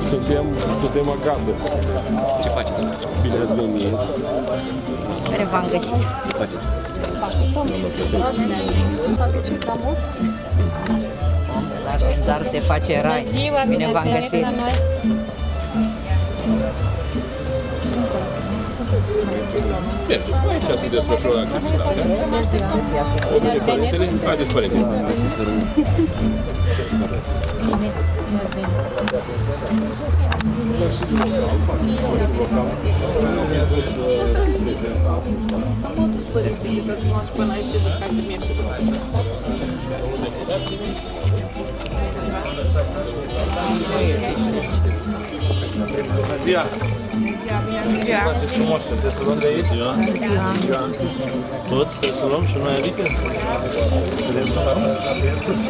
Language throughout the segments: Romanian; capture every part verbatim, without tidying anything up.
Suntem, suntem acasă. Ce faceți? Bine ați venit. Care v-am găsit? Ce faceți? Vă așteptăm. Sunt apicit la mult. Dar, dar se face rai. Ziua, bine v-am găsit. Merge. Aici se desfășoară activitatea. O vine părintele? Haideți, părintele. Bună ziua! Ce faceți frumos? Trebuie să luăm de aici? Ziua! Ziua! Toți trebuie să luăm și noi, adică? Vedem la sus.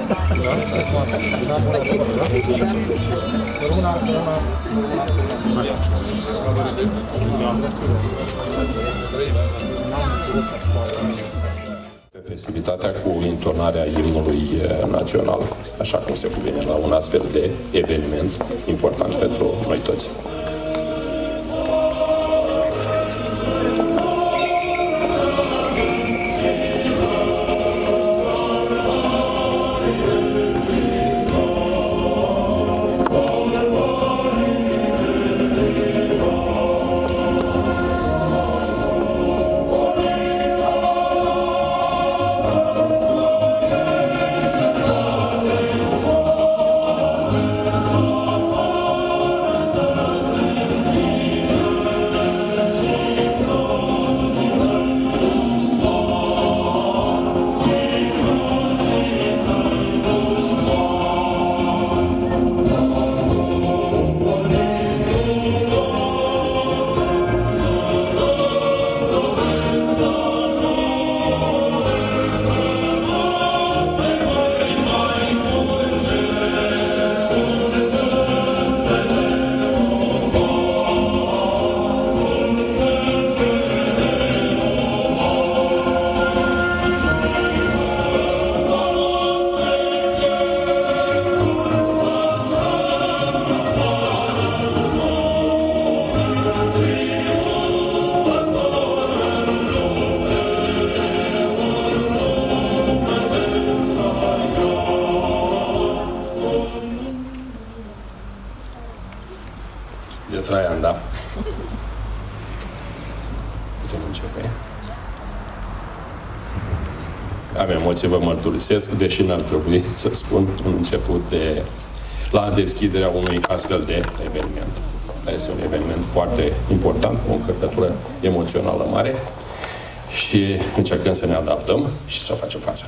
Festivitatea cu inturnarea imnului național, așa cum se cuvine la un astfel de eveniment important pentru noi toți. De Traian, da. Putem începe. Am emoție, vă mărturisesc, deși n-ar trebui să spun un început de la deschiderea unui astfel de eveniment. Este un eveniment foarte important, cu o încărcătură emoțională mare și încercăm să ne adaptăm și să facem față.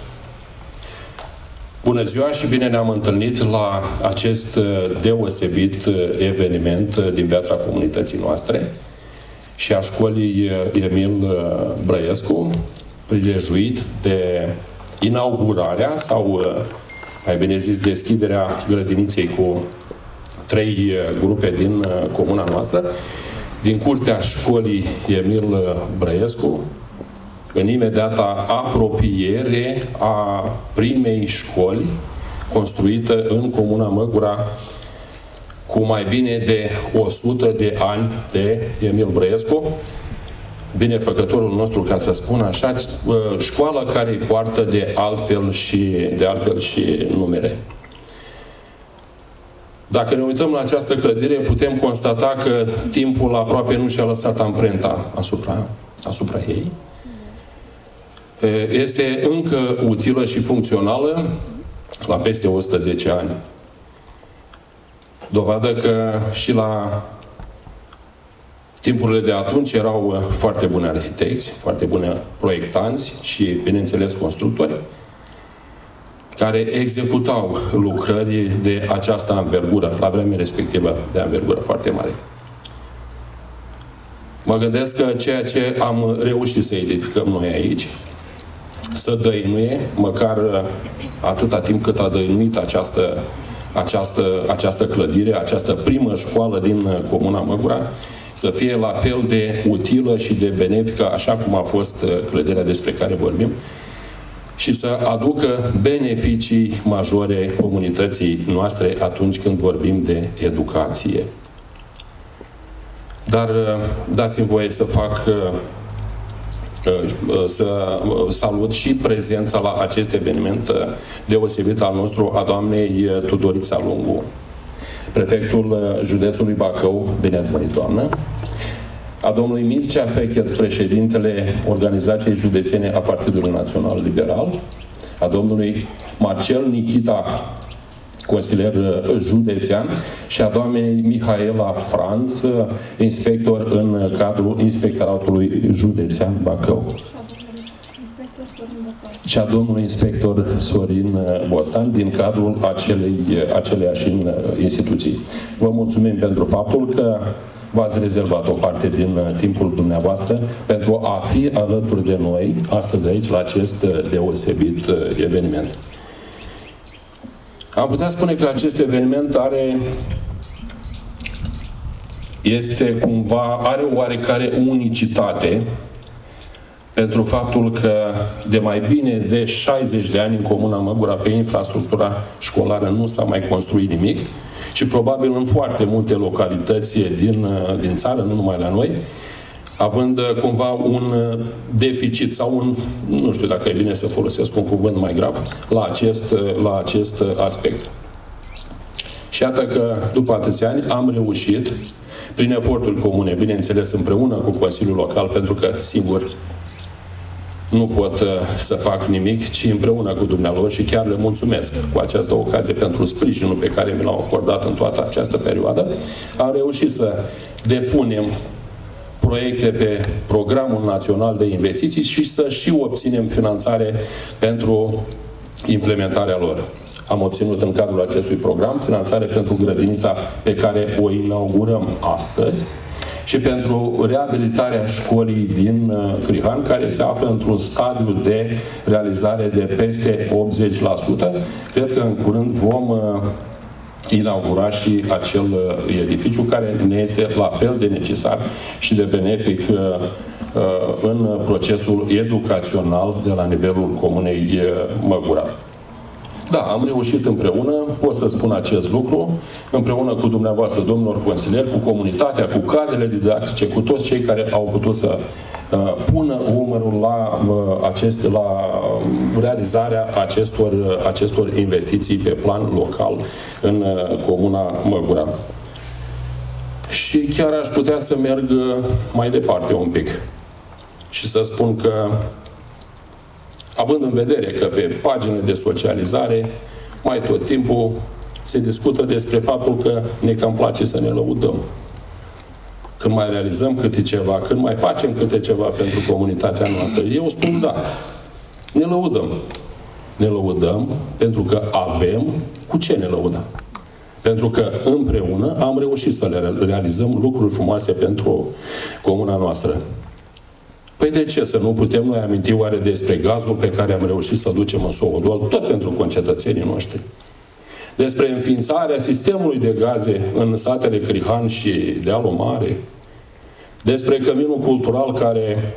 Bună ziua și bine ne-am întâlnit la acest deosebit eveniment din viața comunității noastre și a școlii Emil Brăiescu, prilejuit de inaugurarea sau, mai bine zis, deschiderea grădiniței cu trei grupe din comuna noastră, din curtea școlii Emil Brăiescu, în imediata apropiere a primei școli construită în comuna Măgura cu mai bine de o sută de ani de Emil Brăiescu, binefăcătorul nostru, ca să spun așa, școală care îi poartă de altfel și, de altfel și numele. Dacă ne uităm la această clădire, putem constata că timpul aproape nu și-a lăsat amprenta asupra, asupra ei. Este încă utilă și funcțională la peste o sută zece ani. Dovadă că și la timpurile de atunci erau foarte buni arhitecți, foarte buni proiectanți și, bineînțeles, constructori, care executau lucrări de această anvergură, la vremea respectivă de anvergură foarte mare. Mă gândesc că ceea ce am reușit să edificăm noi aici, să dăinuie, măcar atâta timp cât a dăinuit această, această, această clădire, această primă școală din comuna Măgura, să fie la fel de utilă și de benefică, așa cum a fost clădirea despre care vorbim, și să aducă beneficii majore comunității noastre atunci când vorbim de educație. Dar dați-mi voie să fac, să salut și prezența la acest eveniment deosebit al nostru a doamnei Tudorița Lungu, prefectul județului Bacău, bine ați venit, doamnă, a domnului Mircea Fechet, președintele Organizației Județene a Partidului Național Liberal, a domnului Marcel Nichita, consilier județean, și a doamnei Mihaela Franț, inspector în cadrul Inspectoratului Județean Bacău. Și a domnului inspector Sorin Bostan din cadrul acelei, aceleiași instituții. Vă mulțumim pentru faptul că v-ați rezervat o parte din timpul dumneavoastră pentru a fi alături de noi astăzi aici la acest deosebit eveniment. Am putea spune că acest eveniment are este cumva, are o oarecare unicitate pentru faptul că de mai bine de șaizeci de ani în Comuna Măgura pe infrastructura școlară nu s-a mai construit nimic și probabil în foarte multe localități din, din țară, nu numai la noi, având cumva un deficit sau un, nu știu dacă e bine să folosesc un cuvânt mai grav, la acest, la acest aspect. Și iată că după atâția ani am reușit, prin eforturi comune, bineînțeles împreună cu Consiliul Local, pentru că singur nu pot să fac nimic, ci împreună cu dumnealor, și chiar le mulțumesc cu această ocazie pentru sprijinul pe care mi l-au acordat în toată această perioadă, am reușit să depunem proiecte pe Programul Național de Investiții și să și obținem finanțare pentru implementarea lor. Am obținut în cadrul acestui program finanțare pentru grădinița pe care o inaugurăm astăzi și pentru reabilitarea școlii din Crihan, care se află într-un stadiu de realizare de peste optzeci la sută. Cred că în curând vom inaugura și acel edificiu care ne este la fel de necesar și de benefic în procesul educațional de la nivelul Comunei Măgura. Da, am reușit împreună, pot să spun acest lucru, împreună cu dumneavoastră, domnilor consilieri, cu comunitatea, cu cadrele didactice, cu toți cei care au putut să uh, pună umărul la, uh, acest, la realizarea acestor, uh, acestor investiții pe plan local în uh, Comuna Măgura. Și chiar aș putea să merg mai departe un pic și să spun că, având în vedere că pe paginile de socializare mai tot timpul se discută despre faptul că ne cam place să ne lăudăm. Când mai realizăm câte ceva, când mai facem câte ceva pentru comunitatea noastră, eu spun da, ne lăudăm. Ne lăudăm pentru că avem cu ce ne lăuda. Pentru că împreună am reușit să le realizăm lucruri frumoase pentru comuna noastră. Păi de ce să nu putem noi aminti oare despre gazul pe care am reușit să-l ducem în Sovodol, tot pentru concetățenii noștri? Despre înființarea sistemului de gaze în satele Crihan și Dealul Mare? Despre căminul cultural care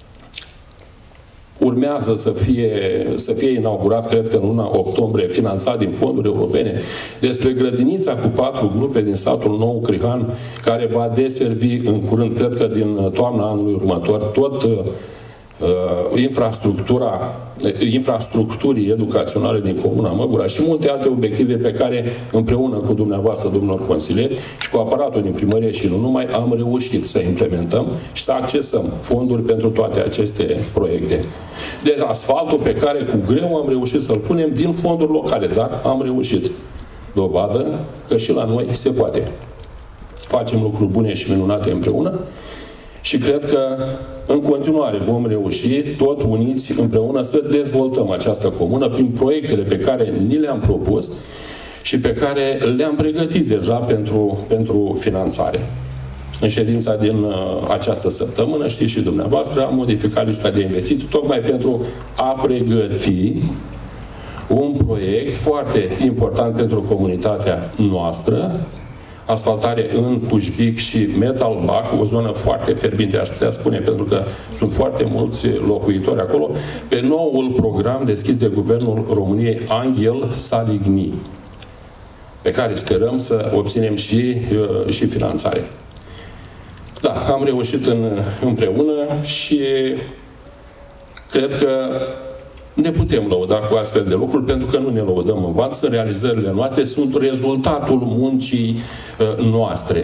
urmează să fie, să fie inaugurat, cred că în luna octombrie, finanțat din fonduri europene, despre grădinița cu patru grupe din satul Nou Crihan, care va deservi în curând, cred că din toamna anului următor, tot uh, infrastructura, infrastructurii educaționale din Comuna Măgura și multe alte obiective pe care, împreună cu dumneavoastră, domnilor consilieri, și cu aparatul din primărie și nu numai, am reușit să implementăm și să accesăm fonduri pentru toate aceste proiecte. Deci asfaltul pe care cu greu am reușit să-l punem din fonduri locale, dar am reușit. Dovadă că și la noi se poate. Facem lucruri bune și minunate împreună și cred că în continuare vom reuși, tot uniți împreună, să dezvoltăm această comună prin proiectele pe care ni le-am propus și pe care le-am pregătit deja pentru, pentru finanțare. În ședința din uh, această săptămână, știți și dumneavoastră, am modificat lista de investiții tocmai pentru a pregăti un proiect foarte important pentru comunitatea noastră, asfaltare în Cușbic și Metalbac, o zonă foarte fierbinte, aș putea spune, pentru că sunt foarte mulți locuitori acolo, pe noul program deschis de Guvernul României Anghel Saligny, pe care sperăm să obținem și, și finanțare. Da, am reușit în, împreună și cred că ne putem lăuda cu astfel de lucruri, pentru că nu ne lăudăm în van, sunt realizările noastre, sunt rezultatul muncii uh, noastre.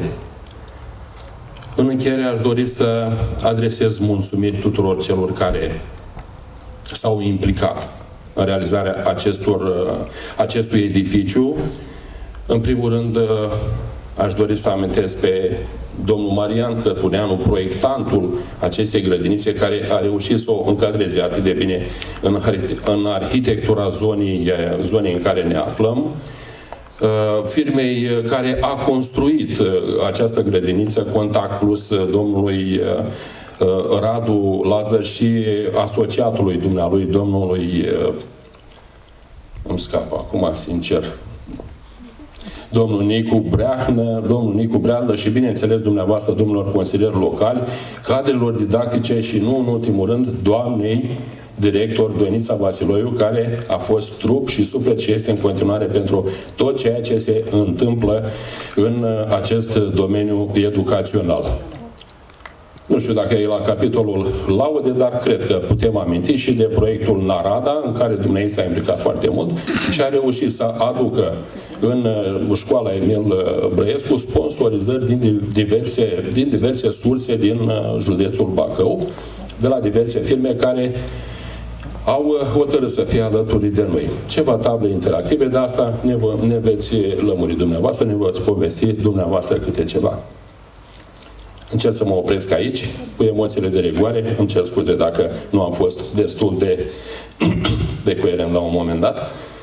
În încheiere aș dori să adresez mulțumiri tuturor celor care s-au implicat în realizarea acestor, uh, acestui edificiu. În primul rând, uh, aș dori să amintesc pe domnul Marian Cătuneanu, proiectantul acestei grădinițe, care a reușit să o încadreze atât de bine în, în arhitectura zonei, zonei în care ne aflăm, firmei care a construit această grădiniță, Contact Plus, domnului Radu Lazar și asociatului dumnealui, domnului, îmi scapă acum, sincer, domnul Nicu Breahnă, domnul Nicu Breaznă și, bineînțeles, dumneavoastră, domnilor consilieri locali, cadrelor didactice și, nu în ultimul rând, doamnei director Doinița Vasiloiu, care a fost trup și suflet și este în continuare pentru tot ceea ce se întâmplă în acest domeniu educațional. Nu știu dacă e la capitolul laude, dar cred că putem aminti și de proiectul Narada, în care dumneavoastră s-a implicat foarte mult și a reușit să aducă în școala Emil Brăescu sponsorizări din diverse, din diverse surse din județul Bacău, de la diverse firme care au hotărât să fie alături de noi. Ceva table interactive, de asta ne, vă, ne veți lămuri dumneavoastră, ne veți povesti dumneavoastră câte ceva. Încerc să mă opresc aici, cu emoțiile de rigoare. Îmi cer scuze dacă nu am fost destul de, de coerent la un moment dat.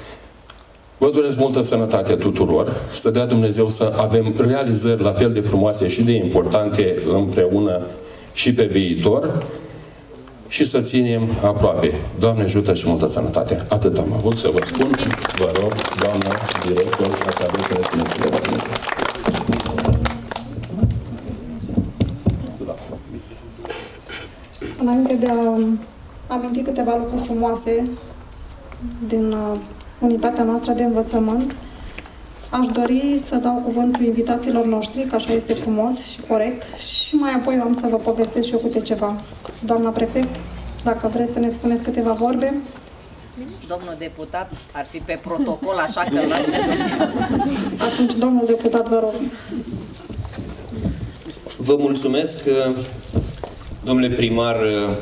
Vă doresc multă sănătate tuturor, să dea Dumnezeu să avem realizări la fel de frumoase și de importante împreună și pe viitor și să ținem aproape. Doamne ajută și multă sănătate. Atât am avut să vă spun. Vă rog, doamnă director, dacă aveți răspunsurile la mine. Înainte de a aminti câteva lucruri frumoase din uh, unitatea noastră de învățământ, aș dori să dau cuvântul invitațiilor noștri, că așa este frumos și corect, și mai apoi am să vă povestesc și eu câte ceva. Doamna prefect, dacă vreți să ne spuneți câteva vorbe. Domnul deputat ar fi pe protocol, așa că las pe domnul. Atunci, domnul deputat, vă rog. Vă mulțumesc, domnule primar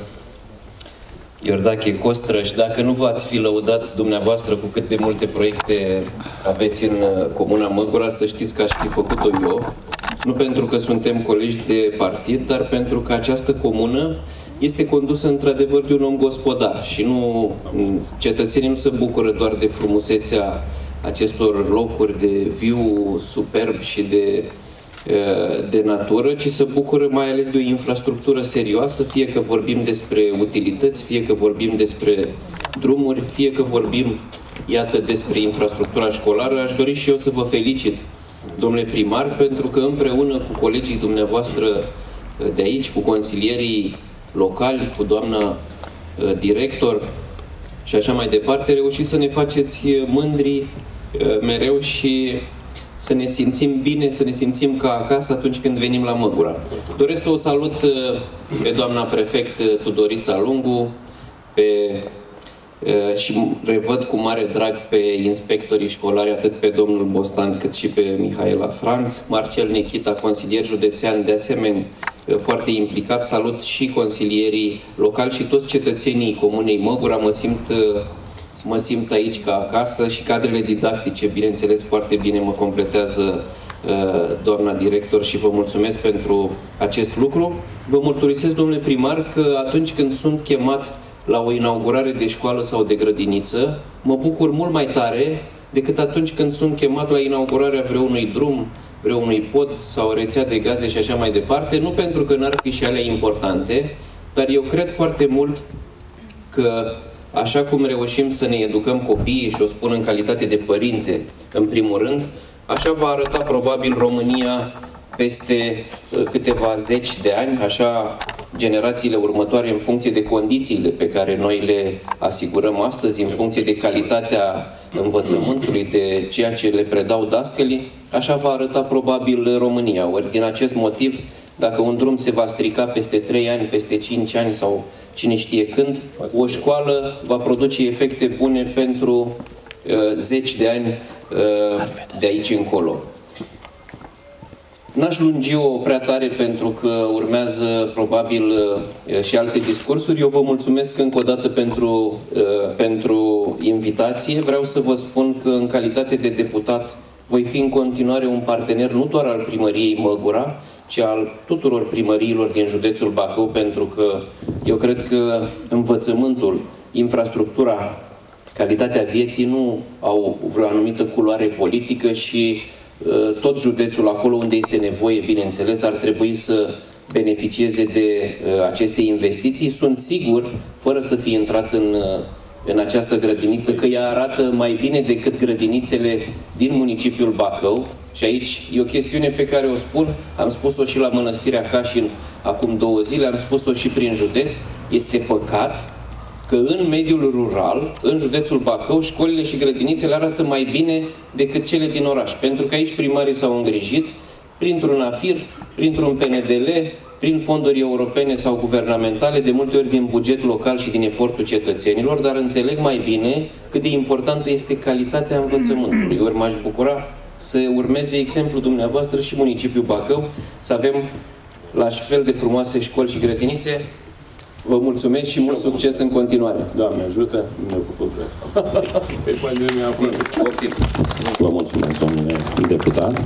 Iordache Costră, și dacă nu v-ați fi lăudat dumneavoastră cu cât de multe proiecte aveți în Comuna Măgura, să știți că aș fi făcut-o eu, nu pentru că suntem colegi de partid, dar pentru că această comună este condusă într-adevăr de un om gospodar și nu, cetățenii nu se bucură doar de frumusețea acestor locuri de viu superb și de de natură, ci se bucură mai ales de o infrastructură serioasă, fie că vorbim despre utilități, fie că vorbim despre drumuri, fie că vorbim, iată, despre infrastructura școlară. Aș dori și eu să vă felicit, domnule primar, pentru că împreună cu colegii dumneavoastră de aici, cu consilierii locali, cu doamna director și așa mai departe, reușiți să ne faceți mândri mereu și să ne simțim bine, să ne simțim ca acasă atunci când venim la Măgura. Doresc să o salut pe doamna prefect Tudorița Lungu, pe, și revăd cu mare drag pe inspectorii școlari, atât pe domnul Bostan cât și pe Mihaela Franț, Marcel Nechita, consilier județean, de asemenea foarte implicat. Salut și consilierii locali și toți cetățenii Comunei Măgura. Mă simt Mă simt aici ca acasă și cadrele didactice, bineînțeles, foarte bine mă completează doamna director și vă mulțumesc pentru acest lucru. Vă mărturisesc, domnule primar, că atunci când sunt chemat la o inaugurare de școală sau de grădiniță, mă bucur mult mai tare decât atunci când sunt chemat la inaugurarea vreunui drum, vreunui pod sau rețea de gaze și așa mai departe, nu pentru că n-ar fi și alea importante, dar eu cred foarte mult că așa cum reușim să ne educăm copiii, și o spun în calitate de părinte, în primul rând, așa va arăta probabil România peste câteva zeci de ani, așa generațiile următoare, în funcție de condițiile pe care noi le asigurăm astăzi, în funcție de calitatea învățământului, de ceea ce le predau dascălii, așa va arăta probabil România. Ori din acest motiv dacă un drum se va strica peste trei ani, peste cinci ani sau cine știe când, o școală va produce efecte bune pentru uh, zeci de ani uh, de aici încolo. N-aș lungi-o prea tare pentru că urmează probabil uh, și alte discursuri. Eu vă mulțumesc încă o dată pentru, uh, pentru invitație. Vreau să vă spun că în calitate de deputat voi fi în continuare un partener nu doar al primăriei Măgura, ci al tuturor primăriilor din județul Bacău, pentru că eu cred că învățământul, infrastructura, calitatea vieții nu au vreo anumită culoare politică și uh, tot județul, acolo unde este nevoie, bineînțeles, ar trebui să beneficieze de uh, aceste investiții. Sunt sigur, fără să fi intrat în, uh, în această grădiniță, că ea arată mai bine decât grădinițele din municipiul Bacău. Și aici e o chestiune pe care o spun, am spus-o și la Mănăstirea Cașin acum două zile, am spus-o și prin județ. Este păcat că în mediul rural, în județul Bacău, școlile și grădinițele arată mai bine decât cele din oraș. Pentru că aici primarii s-au îngrijit printr-un AFIR, printr-un P N D L, prin fonduri europene sau guvernamentale, de multe ori din buget local și din efortul cetățenilor, dar înțeleg mai bine cât de importantă este calitatea învățământului. Ori m-aș bucura să urmeze exemplul dumneavoastră și municipiul Bacău, să avem la fel de frumoase școli și grădinițe. Vă mulțumesc și mult succes în continuare. Doamne ajută, ne făcut pe pandemia aproape. Vă mulțumesc, domnule deputat.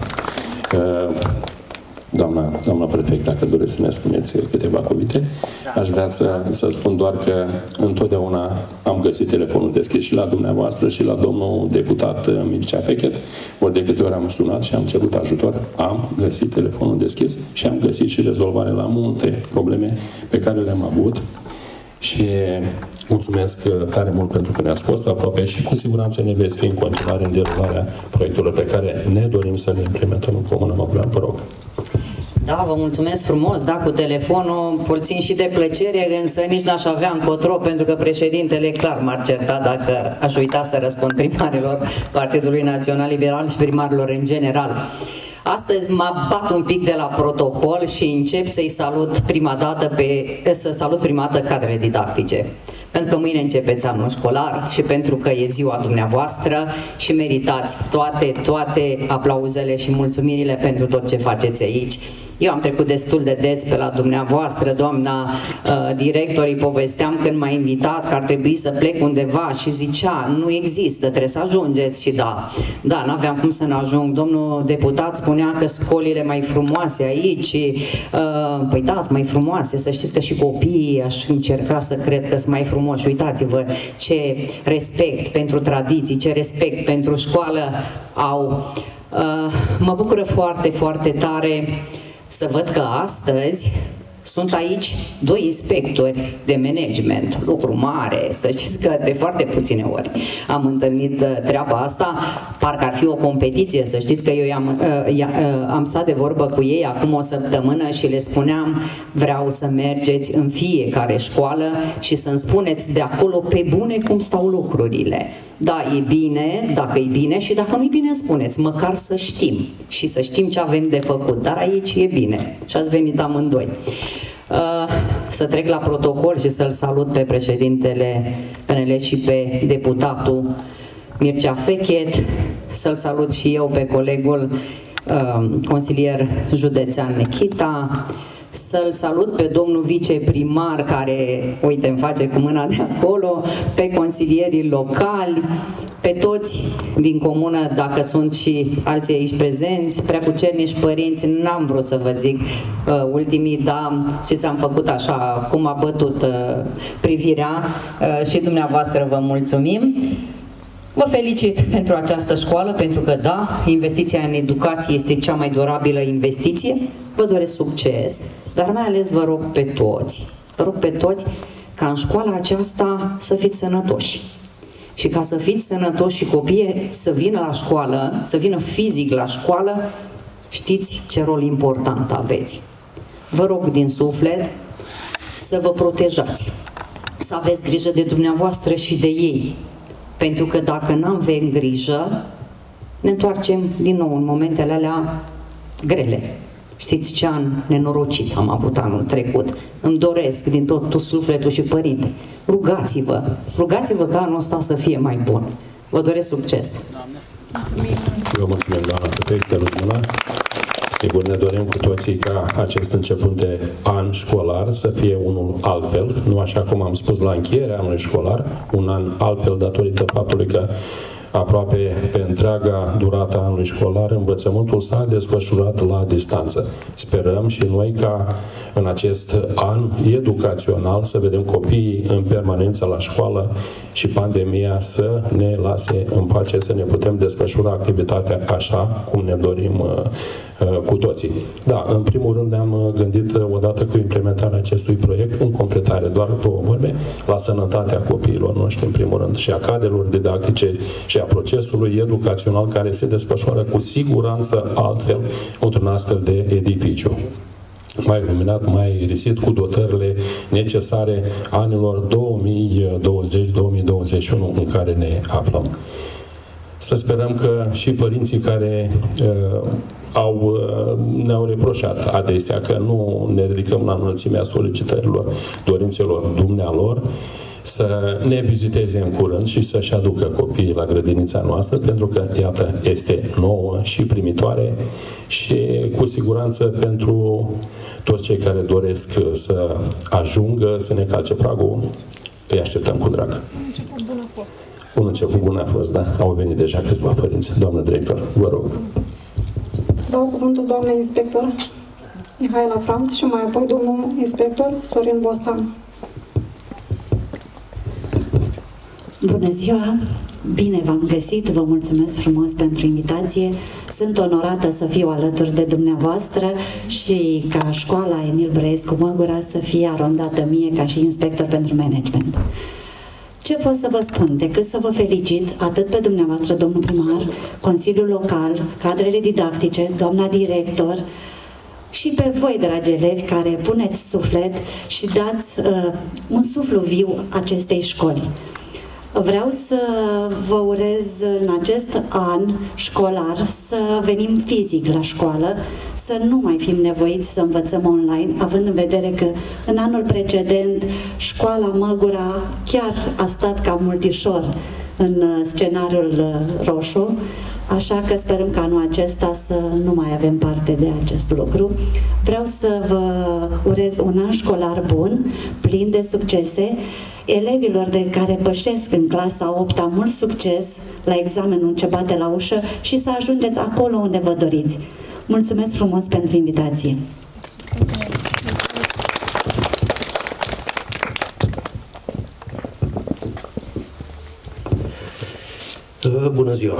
Doamna, doamna prefect, dacă doresc să ne spuneți câteva cuvinte, da. Aș vrea să, să spun doar că întotdeauna am găsit telefonul deschis și la dumneavoastră și la domnul deputat Mircea Fechet. Ori de câte ori am sunat și am cerut ajutor, am găsit telefonul deschis și am găsit și rezolvare la multe probleme pe care le-am avut. Și mulțumesc tare mult pentru că ne-ați fost aproape și cu siguranță ne veți fi în continuare în derularea proiectelor pe care ne dorim să le implementăm în Comuna Măgura. Vă rog. Da, vă mulțumesc frumos, da, cu telefonul, îl țin și de plăcere, însă nici n-aș avea încotro, pentru că președintele clar m-ar certa dacă aș uita să răspund primarilor Partidului Național Liberal și primarilor în general. Astăzi mă bat un pic de la protocol și încep să-i salut prima dată pe, să salut prima dată cadrele didactice. Pentru că mâine începeți anul școlar și pentru că e ziua dumneavoastră și meritați toate, toate aplauzele și mulțumirile pentru tot ce faceți aici. Eu am trecut destul de des pe la dumneavoastră, doamna uh, director, îi povesteam când m-a invitat că ar trebui să plec undeva și zicea, nu există, trebuie să ajungeți și da. Da, n-aveam cum să ne ajung. Domnul deputat spunea că școlile mai frumoase aici, uh, păi da, sunt mai frumoase, să știți că și copiii aș încerca să cred că sunt mai frumoși. Uitați-vă ce respect pentru tradiții, ce respect pentru școală au. Uh, mă bucură foarte, foarte tare să văd că astăzi sunt aici doi inspectori de management, lucru mare, să știți că de foarte puține ori am întâlnit treaba asta, parcă ar fi o competiție, să știți că eu am, am stat de vorbă cu ei acum o săptămână și le spuneam, vreau să mergeți în fiecare școală și să-mi spuneți de acolo pe bune cum stau lucrurile. Da, e bine, dacă e bine și dacă nu e bine, spuneți, măcar să știm și să știm ce avem de făcut, dar aici e bine și ați venit amândoi. Uh, să trec la protocol și să-l salut pe președintele P N L și pe deputatul Mircea Fechet, să-l salut și eu pe colegul uh, consilier județean Nechita, să-l salut pe domnul viceprimar care, uite, îmi face cu mâna de acolo, pe consilierii locali, pe toți din comună, dacă sunt și alții aici prezenți, preacucernici părinți, n-am vrut să vă zic uh, ultimii, dar și ți-am făcut așa, cum a bătut uh, privirea uh, și dumneavoastră vă mulțumim. Vă felicit pentru această școală, pentru că, da, investiția în educație este cea mai durabilă investiție. Vă doresc succes, dar mai ales vă rog pe toți, vă rog pe toți ca în școala aceasta să fiți sănătoși. Și ca să fiți sănătoși și copiii să vină la școală, să vină fizic la școală, știți ce rol important aveți. Vă rog din suflet să vă protejați, să aveți grijă de dumneavoastră și de ei. Pentru că dacă n-am avem grijă, ne întoarcem din nou în momentele alea grele. Știți ce an nenorocit am avut anul trecut. Îmi doresc din tot, tot sufletul și părinte, rugați-vă, rugați-vă ca anul ăsta să fie mai bun. Vă doresc succes! Vă mulțumim, doamna Protecție, Ludmila. Sigur, ne dorim cu toții ca acest început de an școlar să fie unul altfel, nu așa cum am spus la încheierea anului școlar, un an altfel datorită faptului că aproape pe întreaga durată a anului școlar, învățământul s-a desfășurat la distanță. Sperăm și noi ca în acest an educațional să vedem copiii în permanență la școală și pandemia să ne lase în pace, să ne putem desfășura activitatea așa cum ne dorim uh, uh, cu toții. Da, în primul rând ne-am gândit uh, odată cu implementarea acestui proiect, în completare, doar două vorbe, la sănătatea copiilor noștri în primul rând și a cadrelor didactice și a procesului educațional care se desfășoară cu siguranță altfel într-un astfel de edificiu. Mai iluminat, mai aerisit, cu dotările necesare anilor două mii douăzeci două mii douăzeci și unu în care ne aflăm. Să sperăm că și părinții care uh, au, uh, ne-au reproșat adesea că nu ne ridicăm la înălțimea solicitărilor, dorințelor dumnealor, să ne viziteze în curând și să-și aducă copiii la grădinița noastră, pentru că, iată, este nouă și primitoare și cu siguranță pentru toți cei care doresc să ajungă, să ne calce pragul, îi așteptăm cu drag. Un început bun a fost. Un început bun a fost, da. Au venit deja câțiva părinți. Doamnă director, vă rog. Dau cuvântul doamnei inspector Mihaela Franț și mai apoi domnul inspector Sorin Bostan. Bună ziua! Bine v-am găsit, vă mulțumesc frumos pentru invitație. Sunt onorată să fiu alături de dumneavoastră și ca școala Emil Brăescu Măgura să fie arondată mie ca și inspector pentru management. Ce pot să vă spun? Decât să vă felicit atât pe dumneavoastră, domnul primar, Consiliul Local, cadrele didactice, doamna director, și pe voi, dragi elevi, care puneți suflet și dați uh, un suflu viu acestei școli. Vreau să vă urez în acest an școlar să venim fizic la școală, să nu mai fim nevoiți să învățăm online, având în vedere că în anul precedent școala Măgura chiar a stat ca multișor în scenariul roșu, așa că sperăm că anul acesta să nu mai avem parte de acest lucru. Vreau să vă urez un an școlar bun, plin de succese, elevilor de care pășesc în clasa a opta mult succes la examenul ce bate la ușă și să ajungeți acolo unde vă doriți. Mulțumesc frumos pentru invitație! Bună ziua!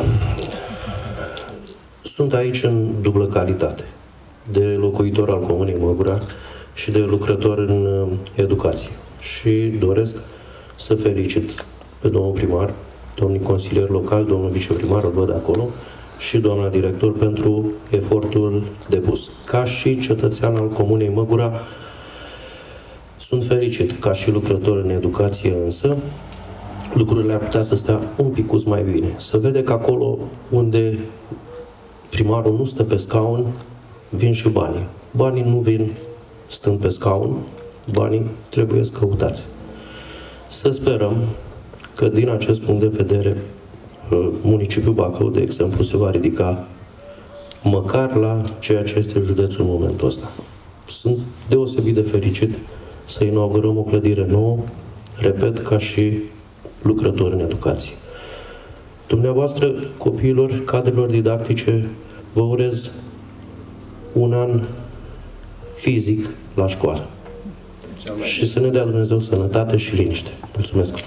Sunt aici în dublă calitate, de locuitor al Comunei Măgura și de lucrător în educație. Și doresc să felicit pe domnul primar, domnul consilier local, domnul viceprimar, îl văd acolo, și doamna director pentru efortul depus. Ca și cetățean al Comunei Măgura, sunt fericit. Ca și lucrător în educație însă, lucrurile ar putea să stea un picuț mai bine. Se vede că acolo unde primarul nu stă pe scaun, vin și banii. Banii nu vin stând pe scaun, banii trebuie să căutați. Să sperăm că din acest punct de vedere municipiul Bacău, de exemplu, se va ridica măcar la ceea ce este județul în momentul ăsta. Sunt deosebit de fericit să inaugurăm o clădire nouă, repet, ca și lucrători în educație. Dumneavoastră, copiilor, cadrelor didactice, vă urez un an fizic la școală. Și să ne dea Dumnezeu sănătate și liniște. Mulțumesc!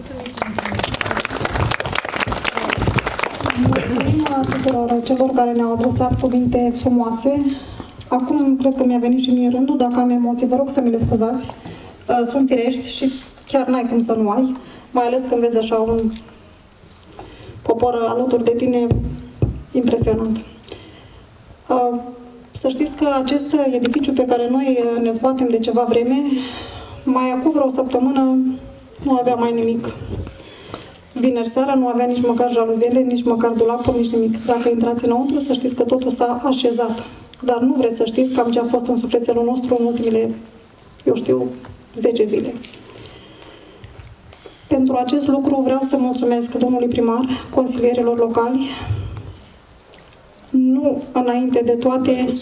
Mulțumim tuturor celor care ne-au adresat cuvinte frumoase. Acum cred că mi-a venit și mie rândul. Dacă am emoții, vă rog să mi le scuzați. Sunt firești și chiar n-ai cum să nu ai. Mai ales când vezi așa un popor alături de tine impresionant. Să știți că acest edificiu pe care noi ne zbatem de ceva vreme, mai acum vreo săptămână nu avea mai nimic. Vineri seara nu avea nici măcar jaluzele, nici măcar dulapul, nici nimic. Dacă intrați înăuntru, să știți că totul s-a așezat. dar nu vreți să știți cam ce a fost în sufletelul nostru în ultimele, eu știu, zece zile. Pentru acest lucru vreau să mulțumesc domnului primar, consilierilor locali, nu înainte de toate.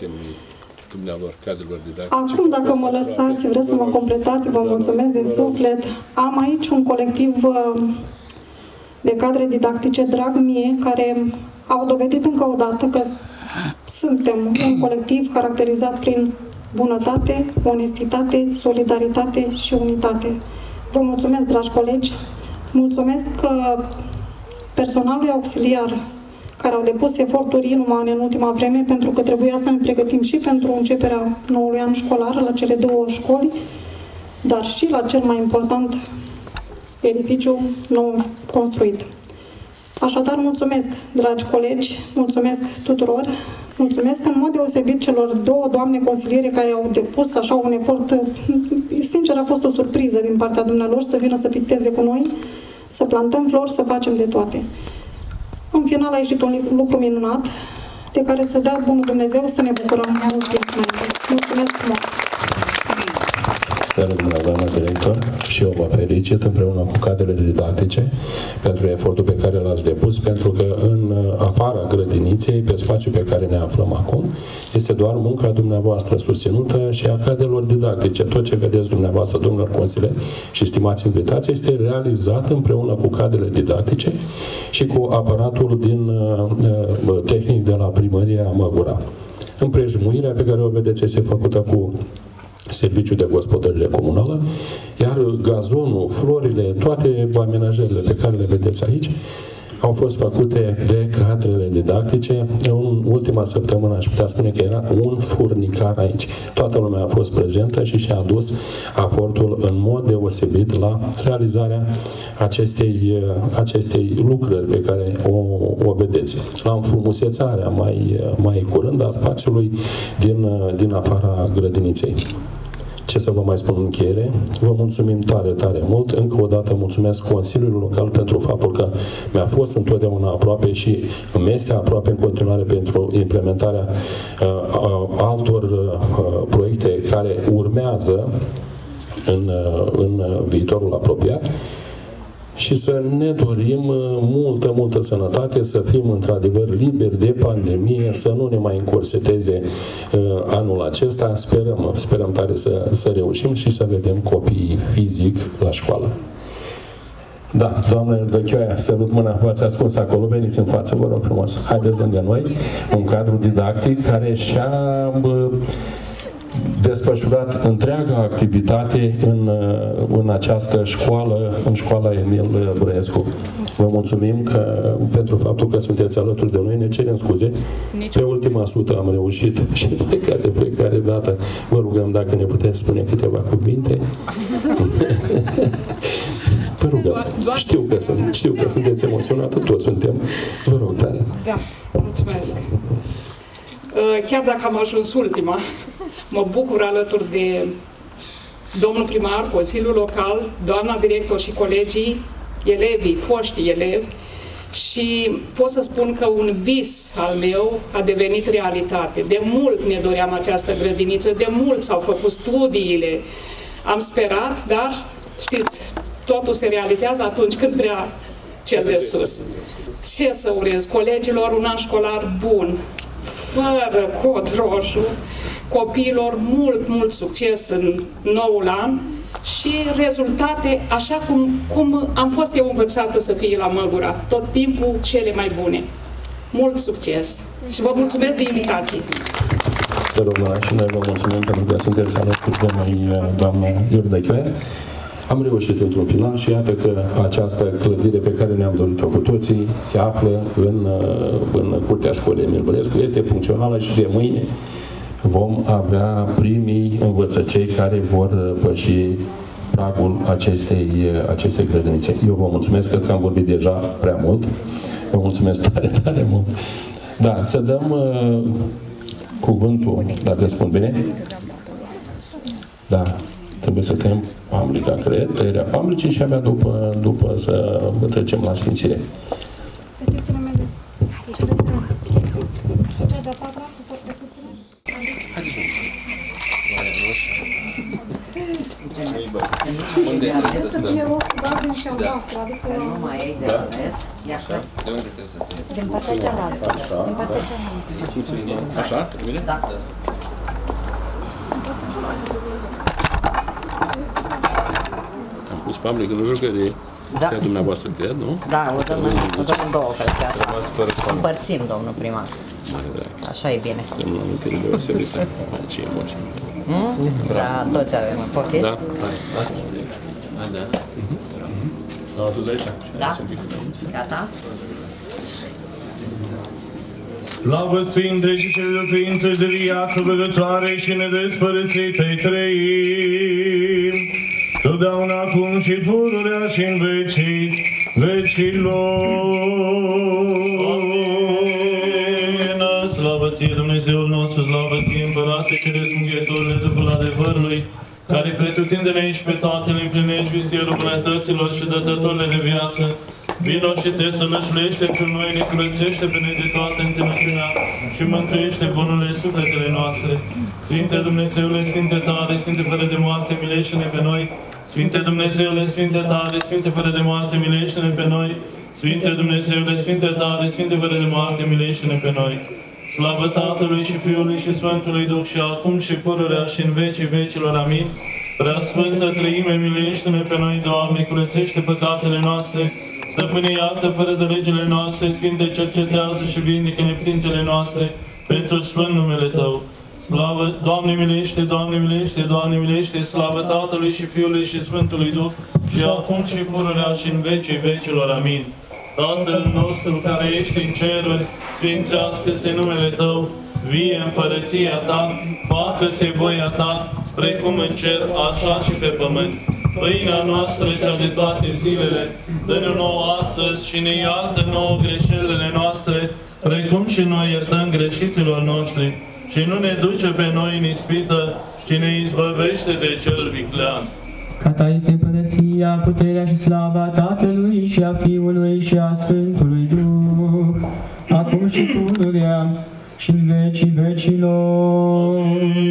Acum, dacă mă lăsați, vreți să mă completați, vă mulțumesc din suflet. Am aici un colectiv de cadre didactice, drag mie, care au dovedit încă o dată că suntem un colectiv caracterizat prin bunătate, onestitate, solidaritate și unitate. Vă mulțumesc, dragi colegi, mulțumesc personalului auxiliar care au depus eforturi inumane în ultima vreme, pentru că trebuia să ne pregătim și pentru începerea noului an școlar la cele două școli, dar și la cel mai important edificiu nou construit. Așadar, mulțumesc, dragi colegi, mulțumesc tuturor, mulțumesc în mod deosebit celor două doamne consiliere care au depus așa un efort. Sincer, a fost o surpriză din partea dumnealor să vină să picteze cu noi, să plantăm flori, să facem de toate. În final a ieșit un lucru minunat, de care să dea bunul Dumnezeu să ne bucurăm mult timp înainte. Mulțumesc frumos! Salut, doamna director, și eu vă felicit împreună cu cadrele didactice pentru efortul pe care l-ați depus, pentru că în afara grădiniței, pe spațiul pe care ne aflăm acum, este doar munca dumneavoastră susținută și a cadrelor didactice. Tot ce vedeți dumneavoastră, domnilor consilieri și stimați invitați, este realizat împreună cu cadrele didactice și cu aparatul din uh, tehnic de la primăria Măgura. Împrejmuirea pe care o vedeți este făcută cu serviciul de gospodărire comunală, iar gazonul, florile, toate amenajările pe care le vedeți aici au fost făcute de cadrele didactice. În ultima săptămână aș putea spune că era un furnicar aici. Toată lumea a fost prezentă și și-a adus aportul în mod deosebit la realizarea acestei, acestei lucrări pe care o, o vedeți. La înfrumusețarea mai, mai curând a spațiului din, din afara grădiniței. Ce să vă mai spun în încheiere? Vă mulțumim tare, tare mult. Încă o dată mulțumesc Consiliului Local pentru faptul că mi-a fost întotdeauna aproape și îmi este aproape în continuare pentru implementarea uh, altor uh, proiecte care urmează în, uh, în viitorul apropiat. Și să ne dorim multă, multă sănătate, să fim într-adevăr liberi de pandemie, să nu ne mai încorseteze uh, anul acesta. Sperăm, sperăm tare să, să reușim și să vedem copiii fizic la școală. Da, doamna Erdăchioaia, sărut mâna, v-ați ascuns acolo, veniți în față, vă rog frumos. Haideți lângă noi, un cadru didactic care și-a desfășurat întreaga activitate în, în această școală, în școala Emil Brăescu. Vă mulțumim că, pentru faptul că sunteți alături de noi, ne cerem scuze. Nici pe ultima sută am reușit și pe care fiecare dată vă rugăm dacă ne puteți spune câteva cuvinte. Vă rugăm. Știu că, sunt, știu că sunteți emoționată, toți suntem. Vă rog tare. Da, mulțumesc. Chiar dacă am ajuns ultima, mă bucur alături de domnul primar, Consiliul Local, doamna director și colegii, elevii, foștii elevi, și pot să spun că un vis al meu a devenit realitate. De mult ne doream această grădiniță, de mult s-au făcut studiile, am sperat, dar știți, totul se realizează atunci când vrea cel de sus. Ce să urez colegilor? Un an școlar bun, fără cod roșu, copiilor mult, mult succes în noul an și rezultate așa cum, cum am fost eu învățată să fie la Măgura, tot timpul cele mai bune. Mult succes și vă mulțumesc de invitație. Să rămână și noi vă mulțumim pentru că sunteți alături de noi, doamna Erdăchioaia. Am reușit într-un final și iată că această clădire pe care ne-am dorit-o cu toții se află în, în curtea școlii Emil Brăescu. Este funcțională și de mâine vom avea primii învățăcei care vor păși pragul acestei, acestei grădinițe. Eu vă mulțumesc, cred că am vorbit deja prea mult. Vă mulțumesc tare, tare mult. Da, să dăm uh, cuvântul, dacă spun bine. Da, trebuie să tăiem pamblica, cred, tăierea pamblicii și abia după, după să trecem la sfințire. Vedeți-le mele. Cele trei. Și cea de-a patra cu portecuțele. Trebuie să fie roșu, galben și albastru, adică... Nu mai ai de ales. De unde trebuie să te... Din partea cealaltă. Din partea cealaltă. Așa? Bine? Da. Am pus Pablo că nu jucă de seara dumneavoastră, cred, nu? Da, o să în două, cred că asta. Împărțim, domnul primar. Așa e bine. Sunt amintiri deosebite. Ce emoții. Da, toți avem. Poftiți? Da. Da, da. Da, tu de aici? Da. Gata? Slavă Sfinte și cele ființe de viață văgătoare și nedespărțite trăim, totdeauna acum și pururea și în vecii vecilor. Amin. Slavă ție, Dumnezeul nostru, slavă ție, Împărate Ceresc, Mângâietorule, Duhul adevărului, care pretutindene și pe toate le împlinești vistierul bunătăților și dătătorile de viață. Vino și te sănășulește cu noi, ne curățește pe noi de toată înțelepciunea și mântuiește bunurile sufletele noastre. Sfinte Dumnezeule, Sfinte tare, Sfinte fără de moarte, milește-ne pe noi. Sfinte Dumnezeule, Sfinte tare, Sfinte fără de moarte, milește-ne pe noi. Sfinte Dumnezeule, Sfinte tare, Sfinte fără de moarte, milește-ne pe noi. Slavă Tatălui și Fiului și Sfântului Duh și acum și pururea și în vecii vecilor. Amin. Prea Sfântă Trăime, milește-ne pe noi, Doamne, curățește păcatele noastre. Stăpâne, iartă fără de legile noastre, Sfinte, cercetează și vindecă neputințele noastre, pentru sfânt numele Tău. Slavă, Doamne milește, Doamne milește, Doamne milește, slavă Tatălui și Fiului și Sfântului Duh, și acum și pururea și în vecii vecilor. Amin. Tatăl nostru care ești în ceruri, sfințească-se numele Tău, vie împărăția Ta, facă-se voia Ta, precum în cer, așa și pe pământ. Pâinea noastră cea de toate zilele, dă-ne nouă astăzi și ne iartă nouă greșelile noastre, precum și noi iertăm greșiților noștri. Și nu ne duce pe noi în ispită, ci ne izbăvește de cel viclean. Ca Ta este împărăția, puterea și slava Tatălui și a Fiului și a Sfântului Duh, acum și pururea și în vecii vecilor.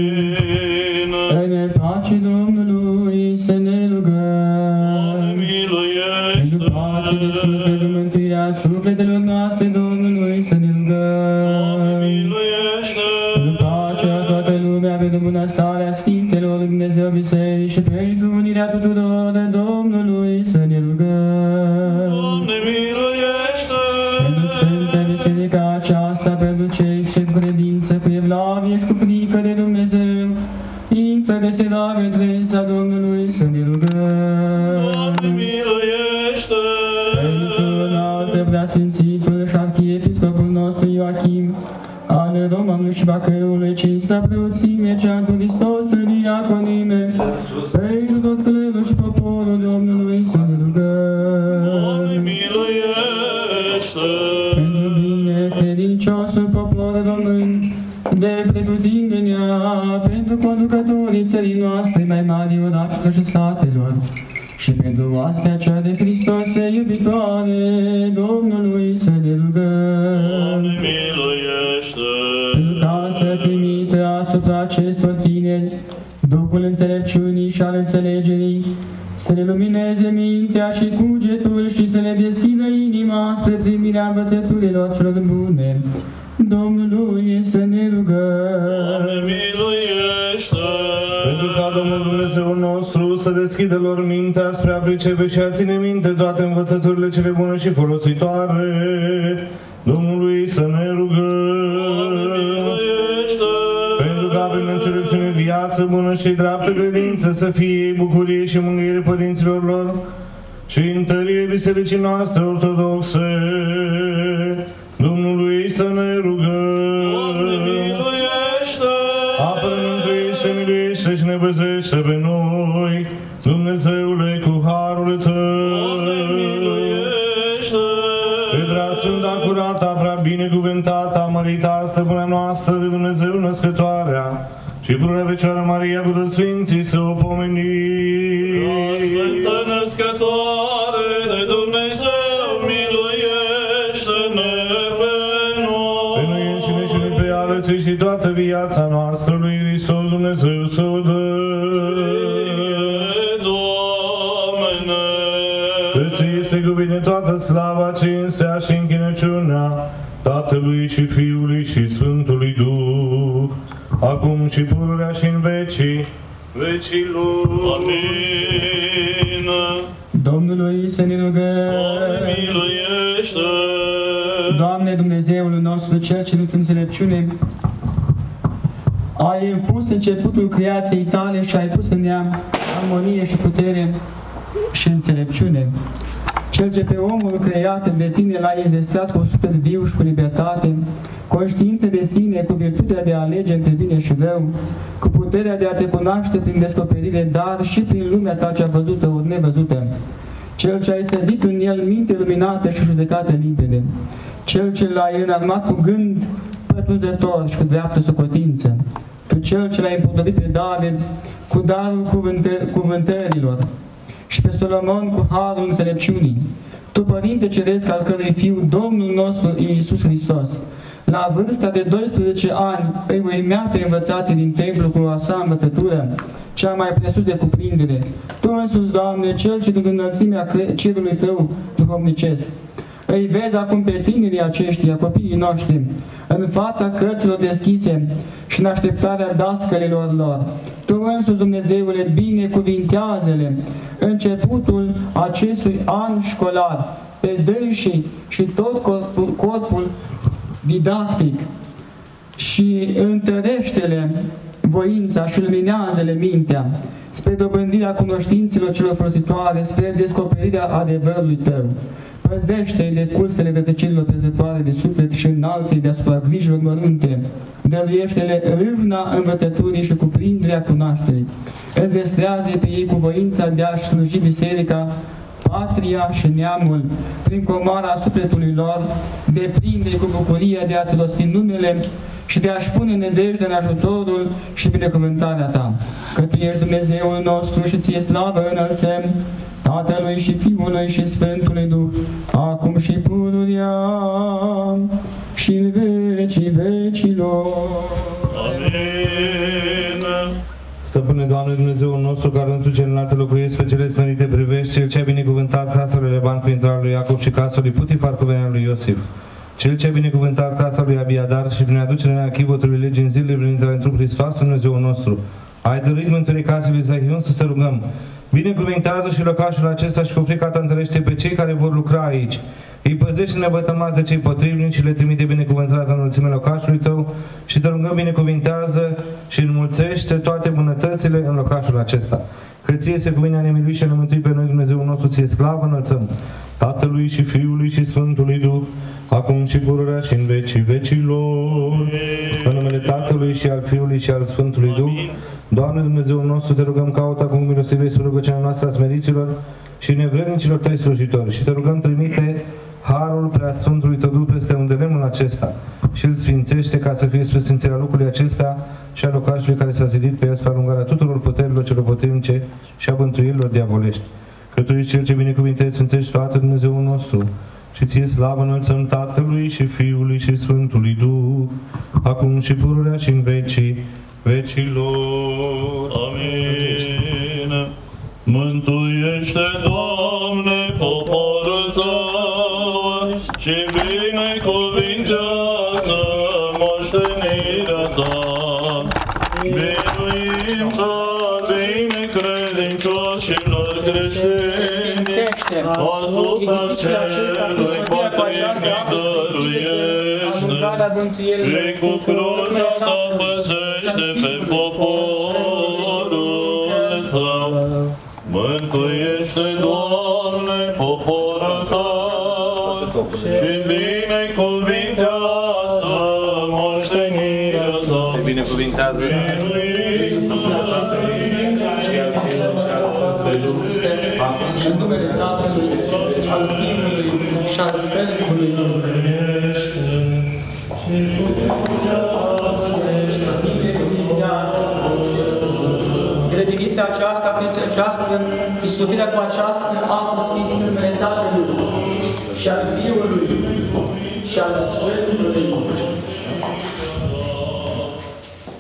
În pace Domnului să ne rugăm. Pentru pace de suflet, de mântuirea sufletelor noastre Domnului să ne rugăm. Pentru pacea toată lumea, pentru bunăstarea Sfintelor Dumnezeu Biserici și pentru unirea tuturor de Domnului să ne rugăm. Doamne miluiește! Pentru Sfântă Biserica aceasta, pentru cei ce cu credință, cu evlavie și cu frică de Dumnezeu intră de sedare întrânsa Domnului să ne rugăm. Doamne miluiește! Pentru înaltă preasfințitul și arhiepiscopul nostru Ioachim, al Romanului și Bacăului, cinstea preoțime, cea cu Hristos în diaconime, pentru tot clerul și poporul Domnului să ne rugăm. Doamne miluiește! Pentru bine credinciosul popor Domnului, de pretutindenea, pentru conducătorii țării noastre, mai mari orașelor și satelor, și pentru oastea cea de Hristoase iubitoare, Domnului să ne rugăm. Doamne miluiește! Pentru ca să trimită asupra acestor tineri Duhul înțelepciunii și al înțelegerii, să le lumineze mintea și cugetul și să le deschidă inima spre primirea învățăturilor celor bune. Domnului să ne rugăm. Doamne miluiește! Pentru ca Domnul Dumnezeul nostru să deschidă lor mintea spre a pricepe și a ține minte toate învățăturile cele bune și folositoare, Domnului să ne rugăm. Doamne miluiește! Pentru ca prin înțelepciune, viață bună și dreaptă credință să fie bucurie și mângâiere părinților lor și întărire bisericii noastre ortodoxe, Domnului să ne rugăm. Doamne miluiește! Apără, mântuiește, miluiește și ne păzește pe noi, Dumnezeule, cu harul Tău. Doamne miluiește! Pe preasfânta, curata, prea binecuvântata, mărita, stăpâna noastră de Dumnezeu născătoarea și pururea Fecioară Maria cu toți Sfinții să o pomenim. Preasfântă născătoare de Dumnezeu, miluiește-ne pe noi. Pe noi înșine și pe alții și toată viața viața noastră lui Hristos Dumnezeu să o dă. Ție se cuvine toată slava, cinstea și închinăciunea Tatălui și Fiului și Sfântului Duh, acum și pururea și în vecii vecilor. Amin. Domnului să ne rugăm. Doamne, miluiește! Doamne, Dumnezeul nostru, Cel ce nu-ți înțelepciune, ai impus începutul creației tale și ai pus în ea armonie și putere și înțelepciune. Cel ce pe omul creat de tine l-ai izvestit cu suflet viu și cu libertate, conștiință de sine, cu virtutea de a alege între bine și rău, cu puterea de a te cunoaște prin descoperire, dar și prin lumea ta cea văzută ori nevăzută. Cel ce ai sădit în el minte luminată și judecată limpede. Cel ce l-ai înarmat cu gând pătrunzător și cu dreaptă socotință. Tu cel ce l-ai împodobit pe David cu darul cuvântă cuvântărilor și pe Solomon cu harul înțelepciunii. Tu, Părinte Ceresc, al cărui Fiu, Domnul nostru Iisus Hristos, la vârsta de doisprezece ani îi uimea pe învățații din templu cu așa învățătură, cea mai presus de cuprindere. Tu însuți, Doamne, Cel ce din înălțimea cerului Tău duhovnicesc, îi vezi acum pe tinerii aceștia, copiii noștri, în fața cărților deschise și în așteptarea dascălilor lor. Tu însuți, Dumnezeule, binecuvintează-le începutul acestui an școlar, pe dânsii și tot corpul, corpul didactic și întărește-le voința și luminează-le mintea spre dobândirea cunoștințelor celor folositoare, spre descoperirea adevărului Tău. Păzește-i de cursele rătăcirilor prezătoare de suflet și înalță-i deasupra grijilor mărunte. Dăruiește-le râvna învățăturii și cuprinderea cunoașterii. Înzestrează pe ei cu voința de a-și sluji biserica, patria și neamul, prin comara sufletului lor, deprinde cu bucuria de a-ți rosti numele și de a-și pune nădejde în ajutorul și binecuvântarea Ta. Că Tu ești Dumnezeul nostru și Ție slavă înălțăm, Tatălui și Fiului și Sfântului Duh, acum și pururea și în vecii vecilor. Amin. Stăpâne, Doamne, Dumnezeul nostru, care în Tu celelalte locuiești pe cele smerite privești, Cel ce a binecuvântat casa lui Leban cu intrarea lui Iacob și casa lui Putifar cu venirea lui Iosif. Cel ce a binecuvântat casa lui Abiadar și prin aducerea achivotului legii în zilele prin intrarea într-un Hristos, Dumnezeul nostru. Ai dăruit mântuirii casei lui Zahion, să te rugăm. Binecuvintează și locașul acesta și cu frica Ta întărește pe cei care vor lucra aici. Îi păzește nevătămați de cei potrivnici și le trimite binecuvântarea în înălțimea locașului Tău și te rugăm, binecuvintează și înmulțește toate bunătățile în locașul acesta. Că Ție se cuvine a ne milui și a ne mântui pe noi, Dumnezeul nostru, Ție slavă înălțăm, Tatălui și Fiului și Sfântului Duh, acum și pururea și în vecii vecilor. În numele Tatălui și al Fiului și al Sfântului Duh, Doamne Dumnezeul nostru, Te rugăm, caută acum milostivie spre rugăciunea noastră a smeriților și nevrednicilor Tăi slujitori și Te rugăm, trimite harul preasfântului Tău Duh peste unde lemnul acesta și îl sfințește ca să fie spre sfințirea lucrului acesta și a locașului care s-a zidit pe el spre alungarea tuturor puterilor celor potrivnice și a bântuirilor diavolești. Că Tu ești Cel ce binecuvintezi, sfințești toate, Dumnezeul nostru, și Ție slavă înălțăm Tatălui și Fiului și Sfântului Duh, acum și pururea și în vecii vecilor. Amin. Mântuiește, Doamne, poporul Tău și binecuvintează moștenirea Ta. Biruința binecredincioșilor creștini asupra celui potrivnic dăruiește și cu crucea Ta păzește pe poporul Tău. Mântuiește, Doamne, poporul Tău și binecuvintează moștenirea Ta. Se binecuvintează în numele Tatălui, al Fiului și al Sfântului Duh. Grădinița aceasta, această, istovirea cu această apă sfință în numele Tatălui și al Fiului și al Sfântului Duh.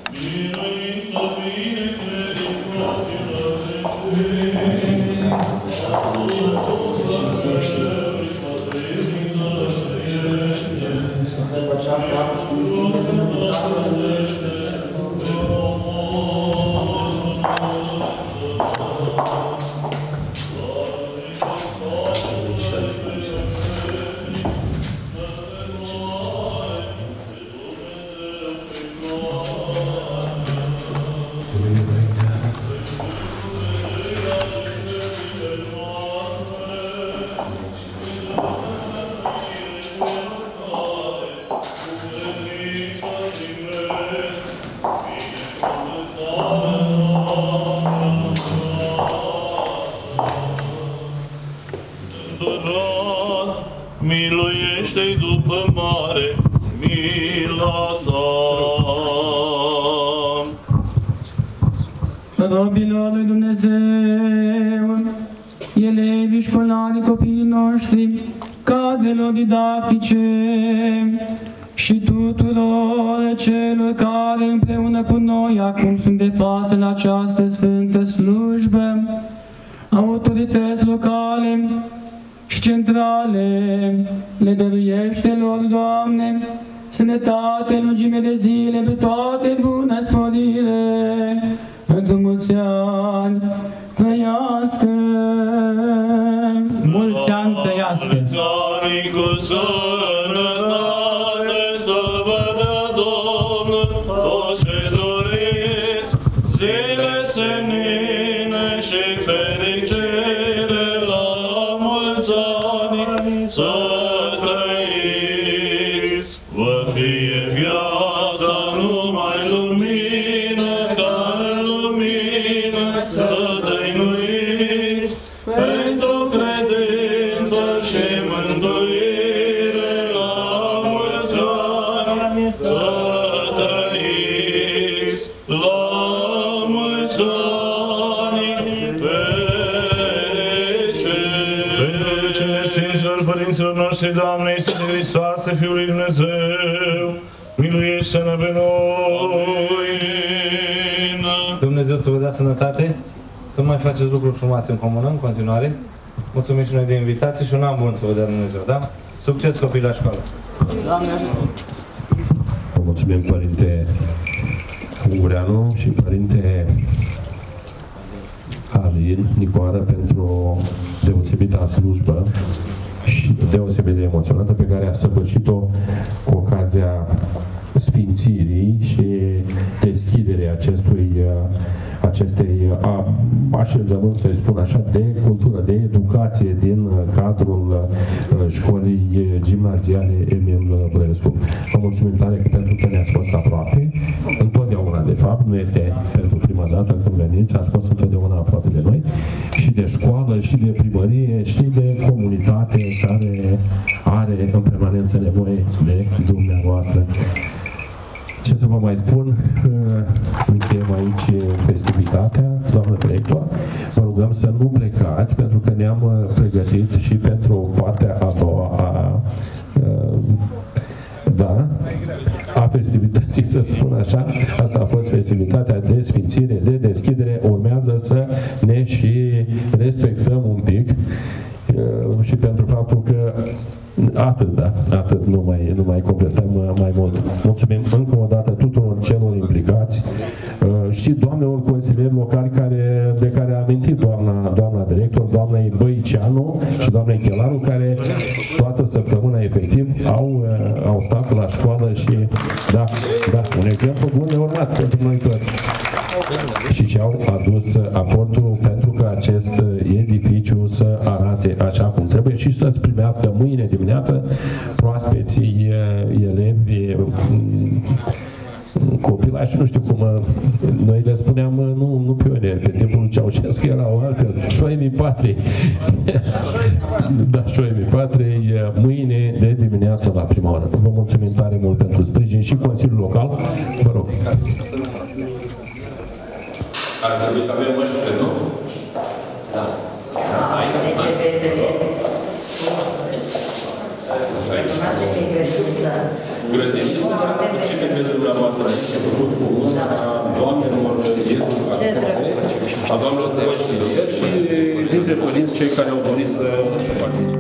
Miluiește-i după mare mila ta. Robilor lui Dumnezeu, elevii, școlari, copiii noștri, cadrelor didactice și tuturor celor care împreună cu noi acum sunt de față la această sfântă slujbă, autorități locale și centrale, le dăruiește lor, Doamne, sănătate, lungime de zile, de toate bună sporire, pentru mulți ani trăiască. Mulți ani trăiască. Mulți ani cu sănătate să vă dea Domnul tot ce doriți, zile senine și fericire la mulți ani să trăiți. Vă fie viața numai lumină, ca în lumină să dăinuiți, pentru credință și mântuire la mulți ani să trăiți, la mulți ani fericiți. Pentru cine Sfinților Părinților noștri, Doamne Iisuse Hristoase, Fiul lui Dumnezeu, miluiește-ne pe noi! Dumnezeu să vă dea sănătate, să mai faceți lucruri frumoase în comună, în continuare. Mulțumim și noi de invitație și un an bun să vă dea Dumnezeu, da? Succes copii la școală! Doamne ajută! Vă mulțumim, Părinte Ungureanu și Părinte Alin Nicoară, pentru deosebita slujbă și deosebit de emoționată pe care a săvârșit-o cu ocazia sfințirii și deschiderea acestui, acestei așezământ, să spun așa, de cultură, de educație din cadrul școlii gimnaziale Emil Brăescu. Vă mulțumim tare pentru că ne-ați fost aproape, întotdeauna de fapt, nu este pentru prima dată când veniți, ați fost întotdeauna aproape de noi, și de școală, și de primărie, și de comunitate care are în permanență nevoie de dumneavoastră. Ce să vă mai spun? Încheiem aici festivitatea, doamnă director. Vă rugăm să nu plecați, pentru că ne-am pregătit și pentru partea a doua a, da, a festivității, să spun așa. Asta a fost festivitatea de sfințire, de deschidere. Urmează să ne și respectăm un pic și pentru faptul că atât, da, atât, nu mai, nu mai completăm mai mult. Mulțumim încă o dată tuturor celor implicați și doamnelor consilieri locali care, de care a amintit doamna, doamna director, doamnei Băiceanu și doamnei Chelaru, care toată săptămâna efectiv au, au stat la școală și, da, da, un exemplu bun de urmat pentru noi toți. Și și-au adus aportul pentru că acest edificiu să arate așa cum trebuie și să-ți primească mâine dimineață proaspeții elevi, copilași, nu știu cum, noi le spuneam, nu, nu pionieri, pe timpul lui Ceaușescu erau altfel, șoimii patriei. Da, șoimii patriei, mâine de dimineață la prima oră. Vă mulțumim tare mult pentru sprijin și Consiliul Local. Vă rog. Ar trebui să avem măști, nu? Da. Ai? De ce V S B? Grădiniță. Grădiniță. Ce vedeți dumneavoastră? Ce făcut cu mâna doamnelor cei care au dorit să, să participe.